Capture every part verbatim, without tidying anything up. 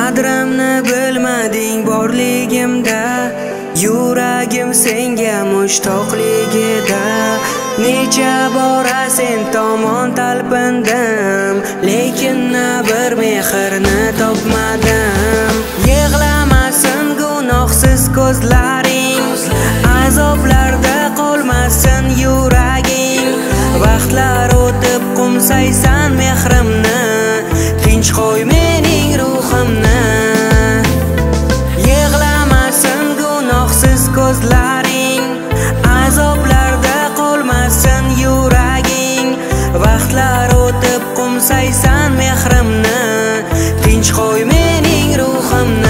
qadrimni bilmading borligimda, yuragim senga mushtoqligida. Necha bora sen tomon talpindim, lekin bir mehrni topmadim. Yig'lamasin gunohsiz ko'zlaring, azoblarda qolmasin yuraging. Vaqtlar o'tib qumsaysan mehrimni, tinch qo'y mening ruhimni. Yig'lamasin gunohsiz ko'zlaring, azoblarda qolmasin yuraging. Vaqtlar o'tib qumsaysan mehrimni, tinch qo'y mening ruhimni.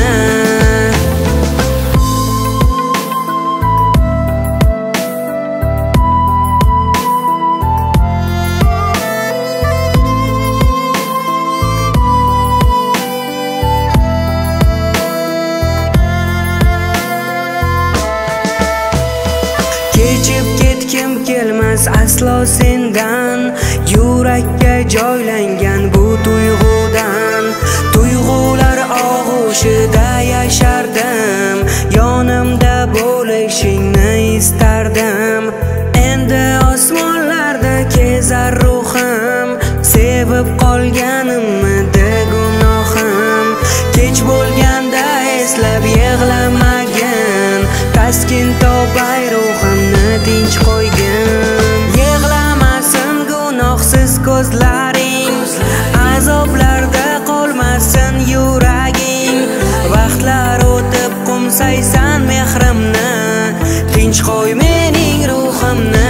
Kechib ketkim kelmas aslo sendan, yurakka joylangan bu tuyg'udan. Tuyg'ular og'ushida yashardim, yonimda bo'lishingni istardim. Endi osmonlarda kezar ruhim, sevib qolganimda gunohim. Kech bo'lganda eslab yig'lamagin, taskin topay ruhimni tinch qo'ygin. Yig'lamasin gunohsiz ko'zlaring, azoblarda qolmasin yuraging. Vaqtlar o'tib qumsaysan mehrimni, tinch qo'y mening ruhimni.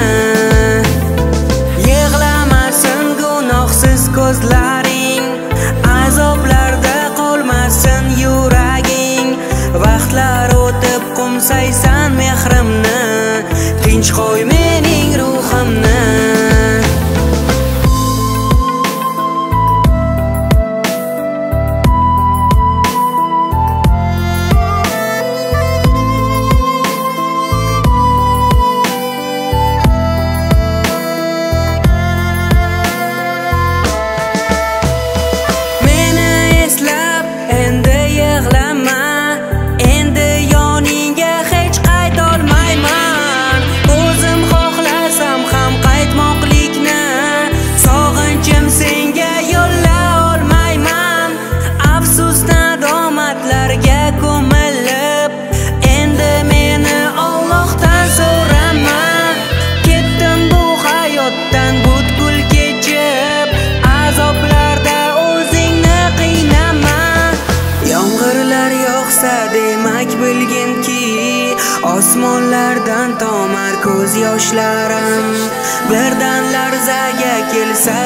Yig'lamasin gunohsiz ko'zlaring, azoblarda qolmasin yuraging. Vaqtlar o'tib qumsaysan mehrimni, tinch qo'y mening ruhimni. Meni eslab endi yig'lama, endi yoningga hech qaytolmayman. O'zim xohlasam ham qaytmoqlikni, sog'inchim senga yo'lla olmayman. Afsus nadomatlarga ko'milib, endi meni Allohdan so'rama. Ketdim bu hayotdan butkul kechib, azoblarda o'zingni qiynama. Yomg'irlar yog'sa demak bilginki, osmonlardan tomar ko'z yoshlarim. Birdan larzaga kelsa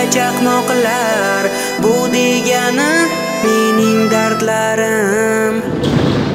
chaqmoqlar, bu degani mening dardlarim.